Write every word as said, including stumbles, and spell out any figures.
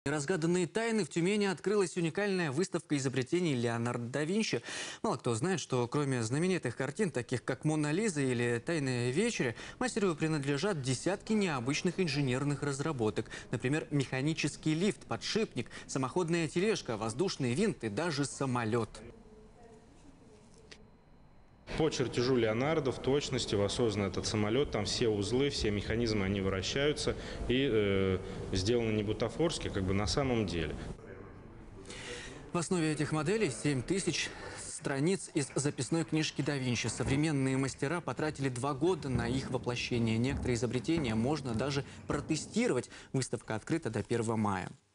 Неразгаданные тайны. В Тюмени открылась уникальная выставка изобретений Леонардо да Винчи. Мало кто знает, что кроме знаменитых картин, таких как «Мона Лиза» или «Тайная вечеря», мастеру принадлежат десятки необычных инженерных разработок. Например, механический лифт, подшипник, самоходная тележка, воздушный винт и даже самолет. По чертежу Леонардо в точности воссоздан этот самолет, там все узлы, все механизмы, они вращаются и э, сделаны не бутафорски, как бы на самом деле. В основе этих моделей семь тысяч страниц из записной книжки да Винчи. Современные мастера потратили два года на их воплощение. Некоторые изобретения можно даже протестировать. Выставка открыта до первого мая.